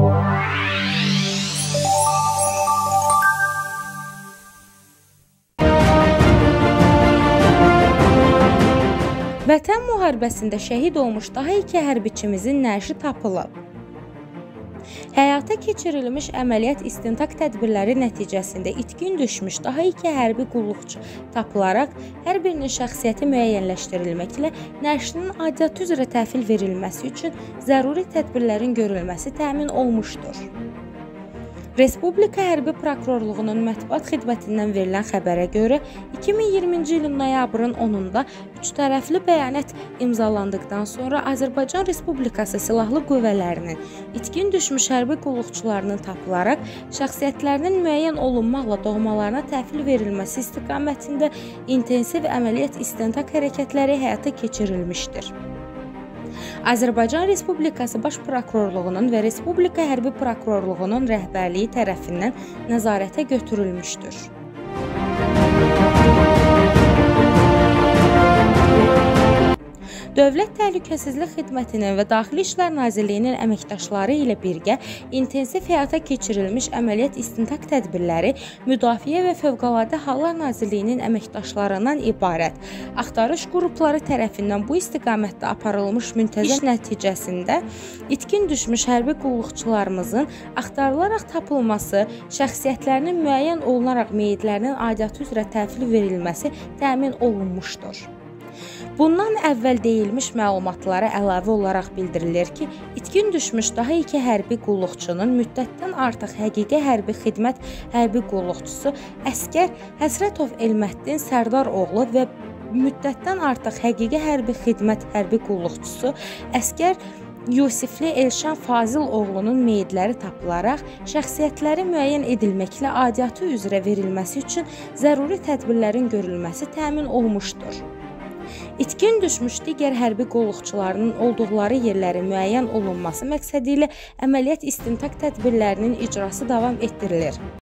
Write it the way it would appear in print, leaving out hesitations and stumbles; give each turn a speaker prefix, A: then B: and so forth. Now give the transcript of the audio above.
A: Vətən müharibəsində şəhid olmuş daha 2 hərbiçimizin nəşi tapılıb. Həyata keçirilmiş əməliyyat istintaq tədbirləri nəticəsində itkin düşmüş daha 2 hərbi qulluqçu tapılaraq hər birinin şəxsiyyəti müəyyənləşdirilməklə nəşinin aidiyyatı üzrə təhvil verilməsi üçün zəruri tədbirlərin görülməsi təmin olmuşdur. Respublika Hərbi Prokurorluğunun mətbuat xidmətindən verilən xəbərə görə 2020-ci ilin noyabrın 10-da 3 tərəfli bəyanat imzalandıqdan sonra Azərbaycan Respublikası Silahlı Qüvvələrinin itkin düşmüş hərbi qulluqçularının tapılaraq şəxsiyyətlərinin müəyyən olunmaqla doğmalarına təhvil verilməsi istiqamətində intensiv əməliyyat istintaq hərəkətləri həyata keçirilmişdir. Azərbaycan Respublikası Baş Prokurorluğunun və Respublika Hərbi Prokurorluğunun rəhbərliyi tərəfindən nəzarətə götürülmüşdür. Dövlət Təhlükəsizlik Xidmətinin və Daxili İşlər Nazirliyinin əməkdaşları ilə birgə intensiv həyata keçirilmiş əməliyyat istintaq tədbirləri Müdafiə və Fövqəladə Hallar Nazirliyinin əməkdaşlarından ibarət axtarış qrupları tərəfindən bu istiqamətdə aparılmış müntəzəm iş nəticəsində itkin düşmüş hərbi qulluqçularımızın axtarılaraq tapılması, şəxsiyyətlərinin müəyyən olunaraq meyitlərinin aidiyyatı üzrə təhvil verilməsi təmin olunmuşdur. Bundan əvvəl deyilmiş məlumatlara əlavə olaraq bildirilir ki, itkin düşmüş daha 2 hərbi qulluqçunun müddətdən artıq həqiqi hərbi xidmət hərbi qulluqçusu əsgər Həsrətov Elməddin Sərdar oğlu və müddətdən artıq həqiqi hərbi xidmət hərbi qulluqçusu əsgər Yusifli Elşan Fazil oğlunun meyitləri tapılaraq şəxsiyyətləri müəyyən edilməklə aidiyyatı üzrə verilməsi üçün zəruri tədbirlərin görülməsi təmin olmuşdur. İtkin düşmüş digər hərbi qulluqçularının olduqları yerlərin müəyyən olunması məqsədilə əməliyyat istintaq tədbirlərinin icrası davam etdirilir.